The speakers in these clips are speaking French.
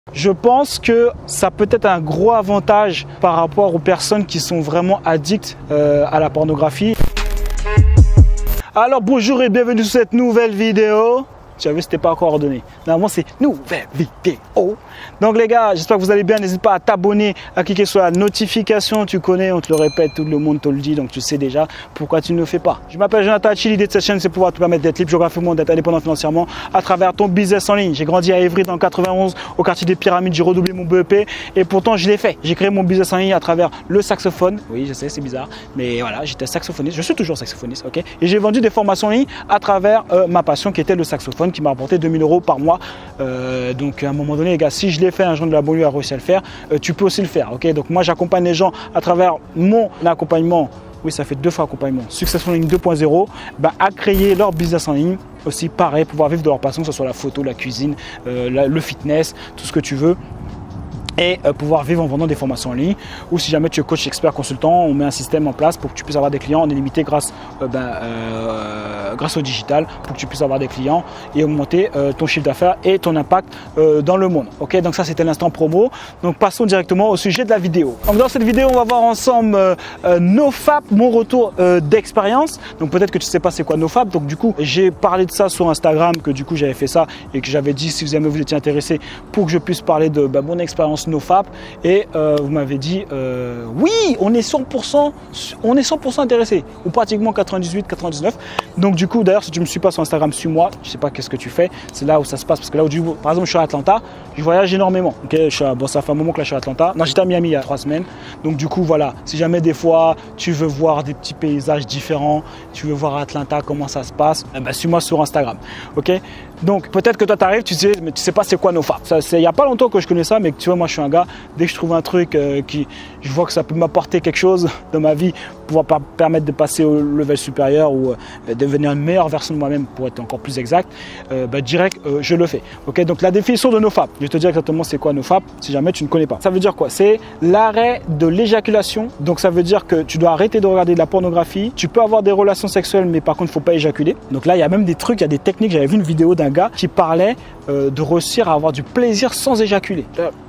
Je pense que ça peut être un gros avantage par rapport aux personnes qui sont vraiment addictes à la pornographie. Alors bonjour et bienvenue sur cette nouvelle vidéo. Tu as vu, c'était pas coordonné. Normalement, c'est nouvelle vidéo. Donc les gars, j'espère que vous allez bien. N'hésite pas à t'abonner, à cliquer sur la notification. Tu connais, on te le répète, tout le monde te le dit. Donc tu sais déjà pourquoi tu ne le fais pas. Je m'appelle Jonathan Hachi. L'idée de cette chaîne, c'est pouvoir te permettre d'être libre géographiquement, d'être indépendant financièrement à travers ton business en ligne. J'ai grandi à Évry dans le 91, au quartier des Pyramides. J'ai redoublé mon BEP et pourtant je l'ai fait. J'ai créé mon business en ligne à travers le saxophone. Oui, je sais, c'est bizarre, mais voilà, j'étais saxophoniste. Je suis toujours saxophoniste, ok. Et j'ai vendu des formations en ligne à travers ma passion qui était le saxophone, qui m'a rapporté 2000 € par mois. Donc à un moment donné, les gars, si je l'ai fait, un jour de la banlieue a réussi à le faire, tu peux aussi le faire, ok. Donc moi, j'accompagne les gens à travers mon accompagnement. Oui, ça fait 2 fois accompagnement. Successful Ligne 2.0, à créer leur business en ligne. Aussi, pareil, pouvoir vivre de leur passion, que ce soit la photo, la cuisine, le fitness, tout ce que tu veux. Et pouvoir vivre en vendant des formations en ligne. Ou si jamais tu es coach, expert, consultant, on met un système en place pour que tu puisses avoir des clients en illimité grâce au digital, pour que tu puisses avoir des clients et augmenter ton chiffre d'affaires et ton impact dans le monde. Ok, donc ça c'était l'instant promo. Donc passons directement au sujet de la vidéo. Donc dans cette vidéo, on va voir ensemble NoFap, mon retour d'expérience. Donc peut-être que tu ne sais pas c'est quoi NoFap. Donc du coup, j'ai parlé de ça sur Instagram, que du coup j'avais fait ça et que j'avais dit si jamais vous étiez intéressé pour que je puisse parler de mon expérience NoFap, et vous m'avez dit oui, on est 100% intéressé, ou pratiquement 98-99. Donc du coup, d'ailleurs, si tu me suis pas sur Instagram, suis-moi. Je sais pas qu'est-ce que tu fais, c'est là où ça se passe, parce que là où par exemple je suis à Atlanta, je voyage énormément. Ok, ça fait un moment que là je suis à Atlanta. Non, j'étais à Miami il y a 3 semaines. Donc du coup voilà, si jamais des fois tu veux voir des petits paysages différents, tu veux voir Atlanta comment ça se passe, suis-moi sur Instagram. Ok, donc peut-être que toi t'arrives, tu sais, mais tu sais pas c'est quoi NoFap. Il y a pas longtemps que je connais ça, mais tu vois, moi je suis un gars, dès que je trouve un truc je vois que ça peut m'apporter quelque chose dans ma vie, pouvoir permettre de passer au level supérieur ou devenir une meilleure version de moi-même pour être encore plus exact, direct je le fais. Ok, donc la définition de NoFap, je vais te dire exactement c'est quoi NoFap si jamais tu ne connais pas. Ça veut dire quoi? C'est l'arrêt de l'éjaculation. Donc ça veut dire que tu dois arrêter de regarder de la pornographie. Tu peux avoir des relations sexuelles, mais par contre il ne faut pas éjaculer. Donc là il y a même des trucs, il y a des techniques. J'avais vu une vidéo d'un gars qui parlait de réussir à avoir du plaisir sans éjaculer.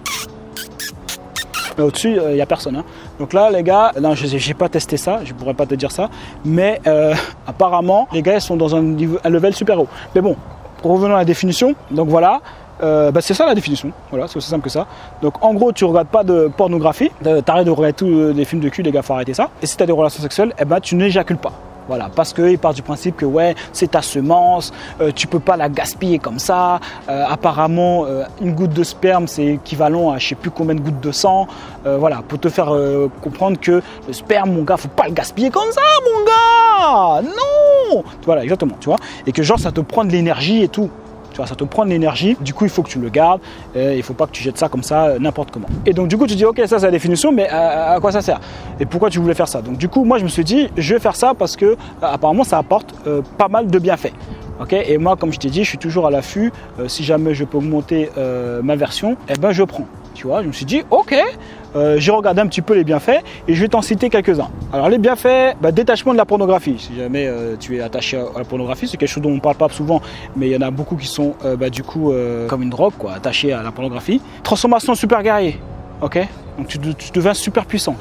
Mais au-dessus, il n'y a personne. Hein. Donc là, les gars, non, je n'ai pas testé ça, je ne pourrais pas te dire ça. Mais apparemment, les gars, ils sont dans un level super haut. Mais bon, revenons à la définition. Donc voilà, c'est ça la définition. Voilà, c'est aussi simple que ça. Donc en gros, tu ne regardes pas de pornographie. Tu arrêtes de regarder tous les films de cul, les gars, il faut arrêter ça. Et si tu as des relations sexuelles, tu n'éjacules pas. Voilà, parce qu'il part du principe que ouais, c'est ta semence, tu peux pas la gaspiller comme ça. Apparemment, une goutte de sperme, c'est équivalent à je sais plus combien de gouttes de sang. Voilà, pour te faire comprendre que le sperme, mon gars, faut pas le gaspiller comme ça, mon gars. Non. Voilà, exactement, tu vois. Et que genre, ça te prend de l'énergie et tout. Tu vois, ça te prend de l'énergie, du coup il faut que tu le gardes, il ne faut pas que tu jettes ça comme ça n'importe comment. Et donc du coup tu dis ok, ça c'est la définition, mais à quoi ça sert? Et pourquoi tu voulais faire ça? Donc du coup moi je me suis dit je vais faire ça parce que apparemment ça apporte pas mal de bienfaits. Okay, et moi comme je t'ai dit, je suis toujours à l'affût, si jamais je peux augmenter ma version, je prends. Tu vois, je me suis dit ok, j'ai regardé un petit peu les bienfaits et je vais t'en citer quelques-uns. Alors les bienfaits, détachement de la pornographie. Si jamais tu es attaché à la pornographie, c'est quelque chose dont on ne parle pas souvent, mais il y en a beaucoup qui sont comme une drogue, quoi, attachés à la pornographie. Transformation super guerrier, ok. Donc tu deviens super puissant.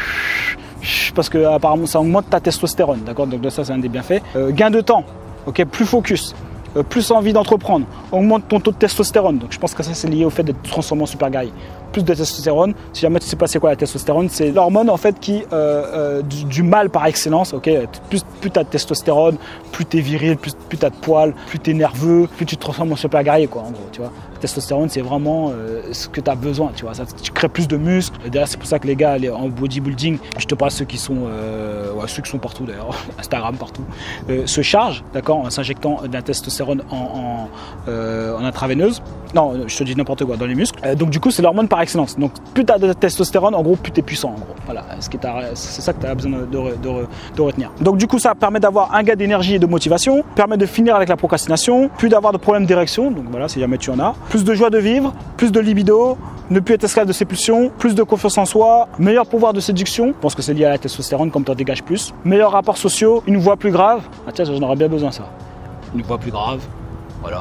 Parce que apparemment ça augmente ta testostérone, d'accord. Donc ça c'est un des bienfaits. Gain de temps, ok, plus focus. Plus envie d'entreprendre, augmente ton taux de testostérone. Donc je pense que ça c'est lié au fait d'être transformé en super guerrier. Plus de testostérone, si jamais tu ne sais pas c'est quoi la testostérone, c'est l'hormone en fait qui du mâle par excellence. Ok, plus tu as de testostérone, plus tu es viril, plus tu as de poils, plus tu es nerveux, plus tu te transformes en super guerrier, quoi, en gros, tu vois. La testostérone c'est vraiment ce que tu as besoin, tu vois. Ça, tu crées plus de muscles. D'ailleurs c'est pour ça que les gars en bodybuilding, je te parle ceux qui sont partout d'ailleurs, Instagram partout, se chargent, d'accord, en s'injectant de la testostérone en intraveineuse. Non, je te dis n'importe quoi, dans les muscles. Donc du coup c'est l'hormone par excellence. Donc plus tu as de testostérone, en gros plus tu es puissant, en gros. Voilà, c'est ça que tu as besoin de retenir. Donc du coup ça permet d'avoir un gain d'énergie et de motivation, permet de finir avec la procrastination, plus d'avoir de problèmes d'érection, donc voilà, si jamais tu en as, plus de joie de vivre, plus de libido, ne plus être esclave de ses pulsions, plus de confiance en soi, meilleur pouvoir de séduction, je pense que c'est lié à la testostérone comme tu en dégages plus, meilleurs rapports sociaux, une voix plus grave, ah tiens j'en aurais bien besoin ça, une voix plus grave, voilà.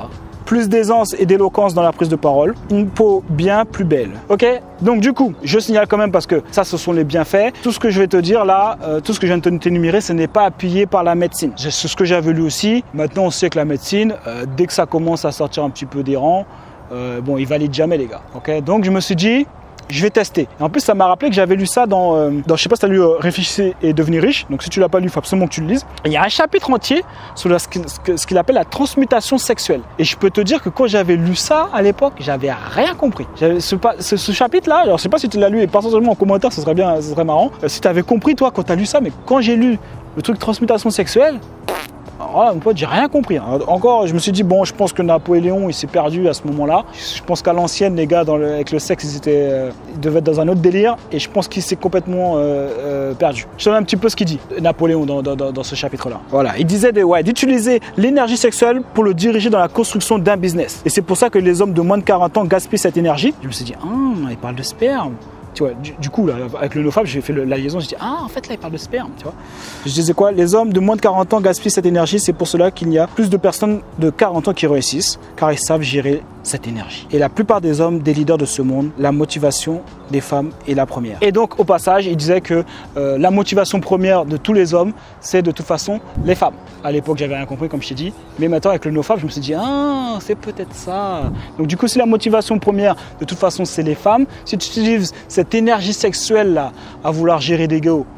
plus d'aisance et d'éloquence dans la prise de parole, une peau bien plus belle. Ok? Donc du coup, je signale quand même parce que ça, ce sont les bienfaits. Tout ce que je vais te dire là, tout ce que je viens de t'énumérer, ce n'est pas appuyé par la médecine. C'est ce que j'avais lu aussi. Maintenant, on sait que la médecine, dès que ça commence à sortir un petit peu des rangs, bon, ils valident jamais les gars. Ok? Donc je me suis dit, je vais tester. Et en plus, ça m'a rappelé que j'avais lu ça dans je sais pas si tu as lu Réfléchissez et devenir riche. Donc si tu l'as pas lu, il faut absolument que tu le lises. Et il y a un chapitre entier sur ce qu'il appelle la transmutation sexuelle. Et je peux te dire que quand j'avais lu ça à l'époque, j'avais rien compris. Ce chapitre-là, alors je sais pas si tu l'as lu et partage en commentaire, ce serait bien, ce serait marrant. Si tu avais compris toi quand tu as lu ça, mais quand j'ai lu le truc transmutation sexuelle, alors là, mon pote, j'ai rien compris. Encore, je me suis dit, bon, je pense que Napoléon, il s'est perdu à ce moment-là. Je pense qu'à l'ancienne, les gars, avec le sexe, ils devaient être dans un autre délire. Et je pense qu'il s'est complètement perdu. Je te donne un petit peu ce qu'il dit, Napoléon, dans ce chapitre-là. Voilà, il disait d'utiliser l'énergie sexuelle pour le diriger dans la construction d'un business. Et c'est pour ça que les hommes de moins de 40 ans gaspillent cette énergie. Je me suis dit, il parle de sperme. Tu vois, du coup, là, avec le NoFap, j'ai fait la liaison, j'ai dit, en fait, là, il parle de sperme, tu vois. Je disais quoi? Les hommes de moins de 40 ans gaspillent cette énergie, c'est pour cela qu'il y a plus de personnes de 40 ans qui réussissent, car ils savent gérer cette énergie. Et la plupart des hommes, des leaders de ce monde, la motivation des femmes est la première. Et donc, au passage, il disait que la motivation première de tous les hommes, c'est de toute façon les femmes. À l'époque, j'avais rien compris, comme je t'ai dit, mais maintenant, avec le NoFap, je me suis dit, c'est peut-être ça. Donc, du coup, si la motivation première, de toute façon, c'est les femmes, si tu utilises cette énergie sexuelle là à vouloir gérer des gars,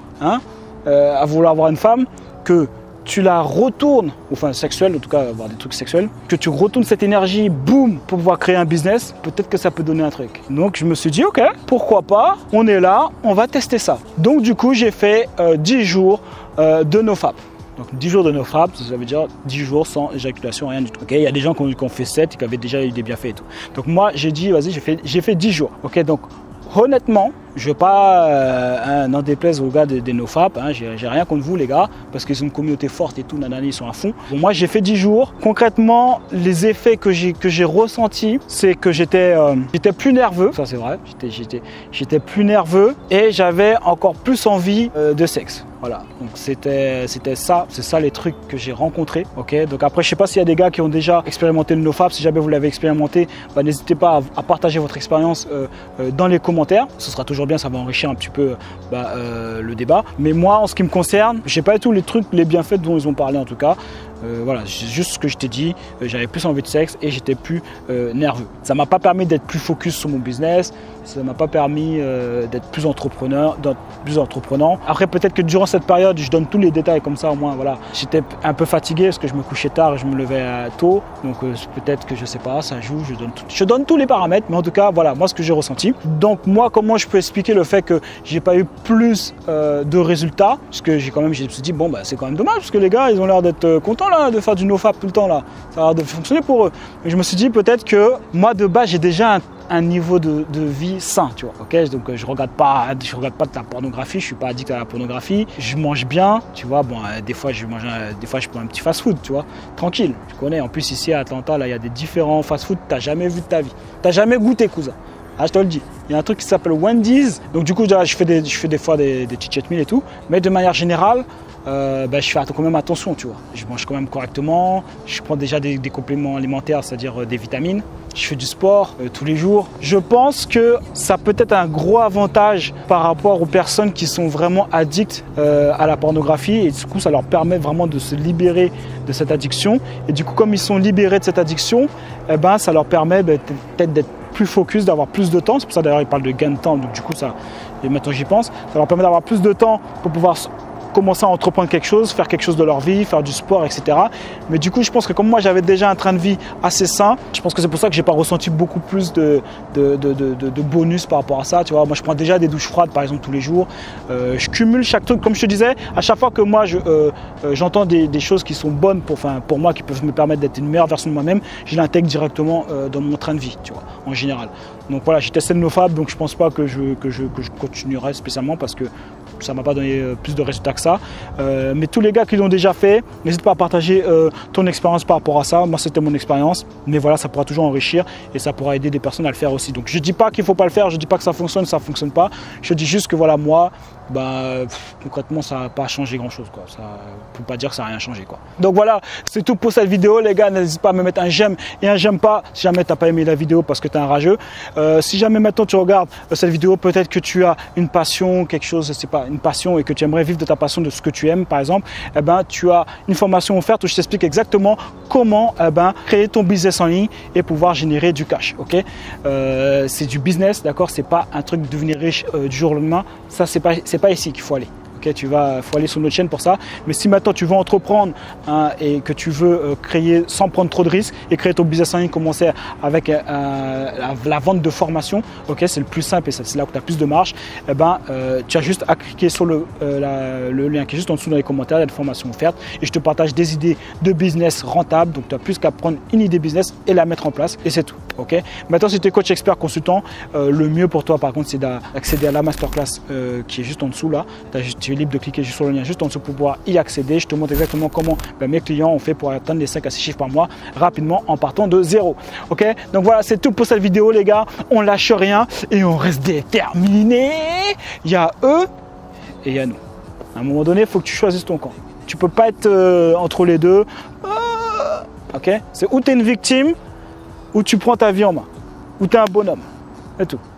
à vouloir avoir une femme, que tu la retournes, enfin sexuelle en tout cas, avoir des trucs sexuels, que tu retournes cette énergie, boum, pour pouvoir créer un business, peut-être que ça peut donner un truc. Donc je me suis dit, ok, pourquoi pas, on est là, on va tester ça. Donc du coup, j'ai fait 10 jours de NoFap. Donc 10 jours de NoFap, ça veut dire 10 jours sans éjaculation, rien du tout. Okay, il y a des gens qui ont fait 7 et qui avaient déjà eu des bienfaits et tout. Donc moi, j'ai dit, vas-y, j'ai fait 10 jours. Ok, donc honnêtement, je ne veux pas n'en déplaise aux gars des NoFap, j'ai rien contre vous les gars, parce qu'ils ont une communauté forte et tout, nanani, ils sont à fond. Bon, moi j'ai fait 10 jours, concrètement les effets que j'ai ressentis, c'est que j'étais plus nerveux, ça c'est vrai, j'étais plus nerveux et j'avais encore plus envie de sexe. Voilà, donc c'était ça, c'est ça les trucs que j'ai rencontrés. Ok, donc après je sais pas s'il y a des gars qui ont déjà expérimenté le NoFap, si jamais vous l'avez expérimenté, n'hésitez pas à partager votre expérience dans les commentaires. Ce sera toujours bien, ça va enrichir un petit peu le débat. Mais moi, en ce qui me concerne, je sais pas tous les trucs, les bienfaits dont ils ont parlé en tout cas. Voilà, c'est juste ce que je t'ai dit, j'avais plus envie de sexe et j'étais plus nerveux. Ça m'a pas permis d'être plus focus sur mon business, ça m'a pas permis d'être plus entreprenant. Après peut-être que durant cette période, je donne tous les détails comme ça au moins, voilà. J'étais un peu fatigué parce que je me couchais tard et je me levais tôt, donc peut-être que je sais pas, ça joue, je donne tous les paramètres, mais en tout cas voilà, moi ce que j'ai ressenti. Donc moi comment je peux expliquer le fait que j'ai pas eu plus de résultats, parce que je me suis dit bon c'est quand même dommage parce que les gars ils ont l'air d'être contents là, de faire du NoFap tout le temps là, ça a l'air de fonctionner pour eux. Mais je me suis dit peut-être que moi de base j'ai déjà un niveau de vie sain, tu vois. Ok, donc je regarde pas de la pornographie, je suis pas addict à la pornographie, je mange bien, tu vois. Bon, des fois je prends un petit fast-food, tu vois, tranquille. Tu connais. En plus ici à Atlanta, là, il y a des différents fast-food que t'as jamais vu de ta vie, t'as jamais goûté, cousin. Ah, je te le dis. Il y a un truc qui s'appelle Wendy's. Donc du coup, je fais des fois des petits cheat meals et tout, mais de manière générale. Je fais quand même attention, tu vois. Je mange quand même correctement, je prends déjà des compléments alimentaires, c'est-à-dire des vitamines. Je fais du sport tous les jours. Je pense que ça peut être un gros avantage par rapport aux personnes qui sont vraiment addictes à la pornographie et du coup ça leur permet vraiment de se libérer de cette addiction. Et du coup comme ils sont libérés de cette addiction, ça leur permet peut-être d'être plus focus, d'avoir plus de temps. C'est pour ça d'ailleurs ils parlent de gain de temps, donc du coup ça, et maintenant j'y pense, ça leur permet d'avoir plus de temps pour pouvoir commencer à entreprendre quelque chose, faire quelque chose de leur vie, faire du sport, etc. Mais du coup, je pense que comme moi, j'avais déjà un train de vie assez sain, je pense que c'est pour ça que j'ai pas ressenti beaucoup plus de bonus par rapport à ça. Tu vois, moi, je prends déjà des douches froides, par exemple, tous les jours. Je cumule chaque truc, comme je te disais, à chaque fois que moi, j'entends des choses qui sont bonnes pour moi, qui peuvent me permettre d'être une meilleure version de moi-même, je l'intègre directement dans mon train de vie, tu vois, en général. Donc voilà, j'ai testé le NoFap, donc je pense pas que je continuerai spécialement parce que ça m'a pas donné plus de résultats que ça. Mais tous les gars qui l'ont déjà fait, n'hésite pas à partager ton expérience par rapport à ça. Moi, c'était mon expérience, mais voilà, ça pourra toujours enrichir et ça pourra aider des personnes à le faire aussi. Donc je dis pas qu'il faut pas le faire, je dis pas que ça fonctionne pas. Je dis juste que voilà, moi, concrètement, ça n'a pas changé grand chose, quoi. Ça peut pas dire que ça n'a rien changé, quoi. Donc voilà, c'est tout pour cette vidéo, les gars. N'hésite pas à me mettre un j'aime et un j'aime pas si jamais tu n'as pas aimé la vidéo parce que tu es un rageux. Si jamais maintenant tu regardes cette vidéo, peut-être que tu as une passion, quelque chose, je sais pas, une passion et que tu aimerais vivre de ta passion, de ce que tu aimes, par exemple, tu as une formation offerte où je t'explique exactement comment créer ton business en ligne et pouvoir générer du cash. Ok, c'est du business, d'accord. C'est pas un truc de devenir riche du jour au lendemain. Ça, c'est pas ici qu'il faut aller. Okay, faut aller sur notre chaîne pour ça. Mais si maintenant tu veux entreprendre et que tu veux créer sans prendre trop de risques et créer ton business en ligne, commencer avec la vente de formation, ok, c'est le plus simple et c'est là où tu as plus de marge. Tu as juste à cliquer sur le lien qui est juste en dessous dans les commentaires, il y a des formations offertes et je te partage des idées de business rentables. Donc tu as plus qu'à prendre une idée business et la mettre en place et c'est tout. Okay. Maintenant, si tu es coach, expert, consultant, le mieux pour toi par contre c'est d'accéder à la masterclass qui est juste en dessous là. Tu es libre de cliquer juste sur le lien juste en dessous pour pouvoir y accéder. Je te montre exactement comment mes clients ont fait pour atteindre les 5 à 6 chiffres par mois rapidement en partant de zéro. Ok, donc voilà, c'est tout pour cette vidéo, les gars. On lâche rien et on reste déterminé. Il y a eux et il y a nous. À un moment donné, il faut que tu choisisses ton camp. Tu peux pas être entre les deux. Ok, c'est où tu es une victime ou tu prends ta vie en main, ou tu es un bonhomme. C'est tout.